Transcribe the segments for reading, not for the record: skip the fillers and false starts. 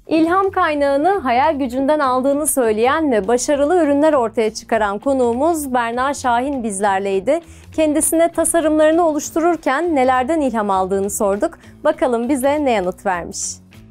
İlham kaynağını hayal gücünden aldığını söyleyen ve başarılı ürünler ortaya çıkaran konuğumuz Berna Şahin bizlerleydi. Kendisine tasarımlarını oluştururken nelerden ilham aldığını sorduk. Bakalım bize ne yanıt vermiş.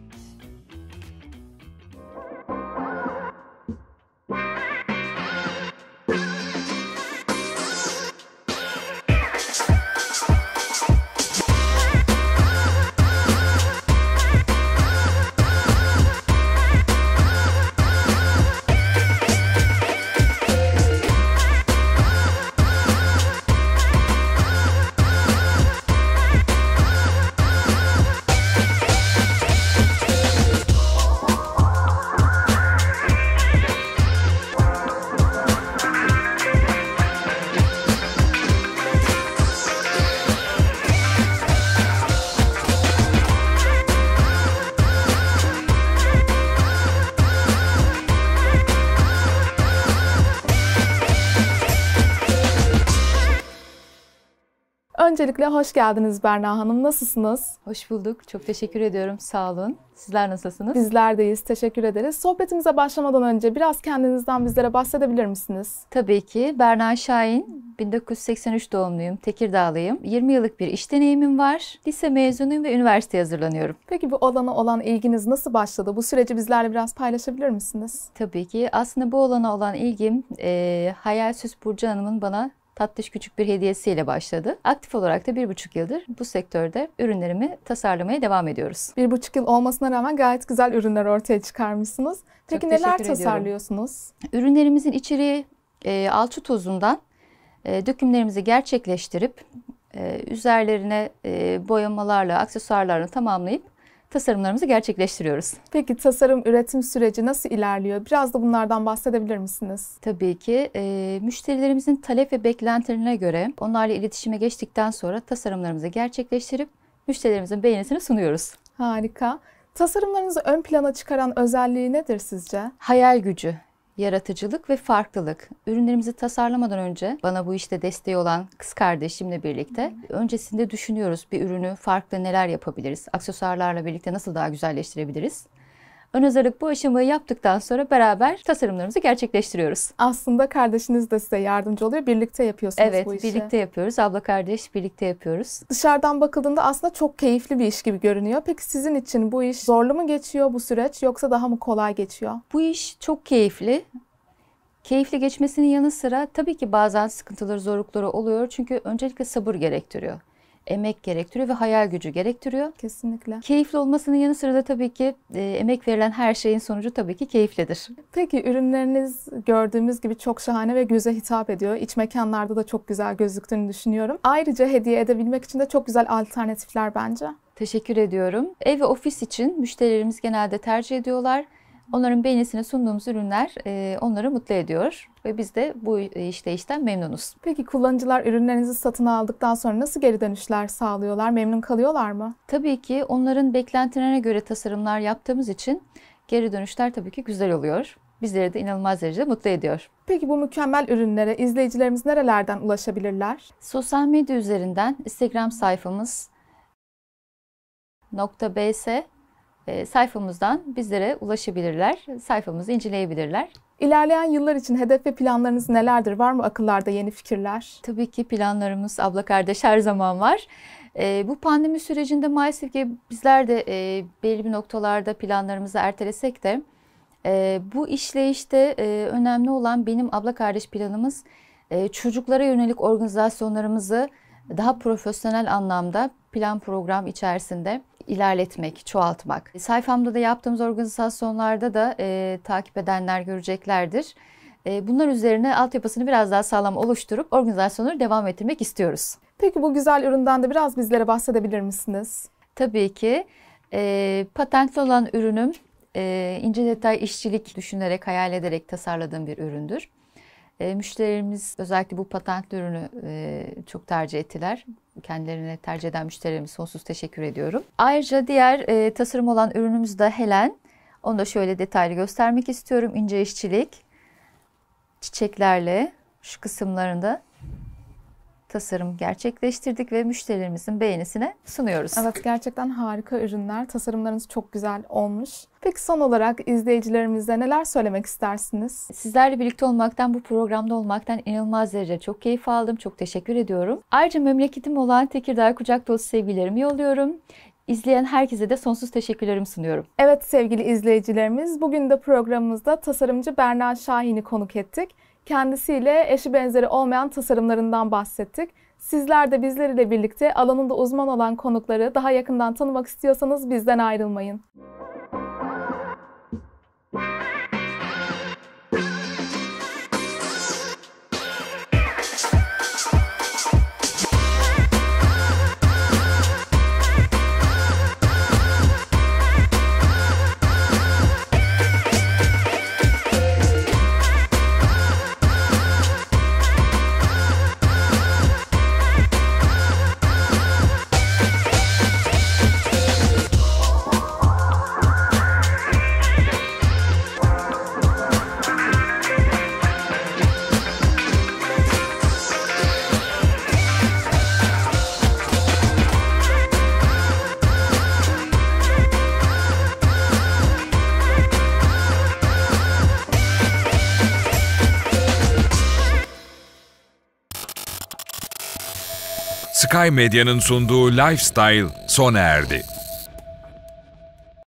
Öncelikle hoş geldiniz Berna Hanım. Nasılsınız? Hoş bulduk. Çok teşekkür ediyorum. Sağ olun. Sizler nasılsınız? Bizler deyiz. Teşekkür ederiz. Sohbetimize başlamadan önce biraz kendinizden bizlere bahsedebilir misiniz? Tabii ki. Berna Şahin, 1983 doğumluyum. Tekirdağlıyım. 20 yıllık bir iş deneyimim var. Lise mezunuyum ve üniversiteye hazırlanıyorum. Peki bu alana olan ilginiz nasıl başladı? Bu süreci bizlerle biraz paylaşabilir misiniz? Tabii ki. Aslında bu alana olan ilgim Hayal Süs Burcu Hanım'ın bana tatlış küçük bir hediyesiyle başladı. Aktif olarak da 1,5 yıldır bu sektörde ürünlerimi tasarlamaya devam ediyoruz. 1,5 yıl olmasına rağmen gayet güzel ürünler ortaya çıkarmışsınız. Peki Çok neler teşekkür tasarlıyorsunuz? Ürünlerimizin içeriği alçı tozundan dökümlerimizi gerçekleştirip üzerlerine boyamalarla, aksesuarlarla tamamlayıp tasarımlarımızı gerçekleştiriyoruz. Peki tasarım üretim süreci nasıl ilerliyor? Biraz da bunlardan bahsedebilir misiniz? Tabii ki. Müşterilerimizin talep ve beklentilerine göre onlarla iletişime geçtikten sonra tasarımlarımızı gerçekleştirip müşterilerimizin beğenisini sunuyoruz. Harika. Tasarımlarınızı ön plana çıkaran özelliği nedir sizce? Hayal gücü, yaratıcılık ve farklılık. Ürünlerimizi tasarlamadan önce bana bu işte desteği olan kız kardeşimle birlikte öncesinde düşünüyoruz bir ürünü farklı neler yapabiliriz, aksesuarlarla birlikte nasıl daha güzelleştirebiliriz. Ön hazırlık bu aşamayı yaptıktan sonra beraber tasarımlarımızı gerçekleştiriyoruz. Aslında kardeşiniz de size yardımcı oluyor. Birlikte yapıyorsunuz bu işi. Evet, birlikte yapıyoruz. Abla kardeş birlikte yapıyoruz. Dışarıdan bakıldığında aslında çok keyifli bir iş gibi görünüyor. Peki sizin için bu iş zorlu mu geçiyor bu süreç yoksa daha mı kolay geçiyor? Bu iş çok keyifli. Keyifli geçmesinin yanı sıra tabii ki bazen sıkıntıları, zorlukları oluyor. Çünkü öncelikle sabır gerektiriyor. Emek gerektiriyor ve hayal gücü gerektiriyor. Kesinlikle. Keyifli olmasının yanı sıra da tabii ki emek verilen her şeyin sonucu tabii ki keyiflidir. Peki ürünleriniz gördüğümüz gibi çok şahane ve göze hitap ediyor. İç mekanlarda da çok güzel gözüktüğünü düşünüyorum. Ayrıca hediye edebilmek için de çok güzel alternatifler bence. Teşekkür ediyorum. Ev ve ofis için müşterilerimiz genelde tercih ediyorlar. Onların beğenisini sunduğumuz ürünler onları mutlu ediyor ve biz de bu işten memnunuz. Peki kullanıcılar ürünlerinizi satın aldıktan sonra nasıl geri dönüşler sağlıyorlar? Memnun kalıyorlar mı? Tabii ki onların beklentilerine göre tasarımlar yaptığımız için geri dönüşler tabii ki güzel oluyor. Bizleri de inanılmaz derecede mutlu ediyor. Peki bu mükemmel ürünlere izleyicilerimiz nerelerden ulaşabilirler? Sosyal medya üzerinden Instagram sayfamız .bs sayfamızdan bizlere ulaşabilirler, sayfamızı inceleyebilirler. İlerleyen yıllar için hedef ve planlarınız nelerdir? Var mı akıllarda yeni fikirler? Tabii ki planlarımız abla kardeş her zaman var. Bu pandemi sürecinde maalesef ki bizler de belli bir noktalarda planlarımızı ertelesek de bu işleyişte önemli olan benim abla kardeş planımız çocuklara yönelik organizasyonlarımızı daha profesyonel anlamda plan program içerisinde ilerletmek, çoğaltmak. Sayfamda da yaptığımız organizasyonlarda da takip edenler göreceklerdir. Bunlar üzerine altyapısını biraz daha sağlam oluşturup organizasyonları devam ettirmek istiyoruz. Peki bu güzel üründen de biraz bizlere bahsedebilir misiniz? Tabii ki. Patentli olan ürünüm ince detay işçilik düşünerek, hayal ederek tasarladığım bir üründür. Müşterilerimiz özellikle bu patentli ürünü çok tercih ettiler. Kendilerine tercih eden müşterilerimize sonsuz teşekkür ediyorum. Ayrıca diğer tasarım olan ürünümüz de Helen. Onu da şöyle detaylı göstermek istiyorum. İnce işçilik, çiçeklerle şu kısımlarında tasarım gerçekleştirdik ve müşterilerimizin beğenisine sunuyoruz. Evet, gerçekten harika ürünler. Tasarımlarınız çok güzel olmuş. Peki son olarak izleyicilerimize neler söylemek istersiniz? Sizlerle birlikte olmaktan, bu programda olmaktan inanılmaz derece çok keyif aldım. Çok teşekkür ediyorum. Ayrıca memleketim olan Tekirdağ'a kucak dolusu sevgilerimi yolluyorum. İzleyen herkese de sonsuz teşekkürlerimi sunuyorum. Evet sevgili izleyicilerimiz, bugün de programımızda tasarımcı Berna Şahin'i konuk ettik. Kendisiyle eşi benzeri olmayan tasarımlarından bahsettik. Sizler de bizlerle birlikte alanında uzman olan konukları daha yakından tanımak istiyorsanız bizden ayrılmayın. Sky Medya'nın sunduğu Lifestyle sona erdi.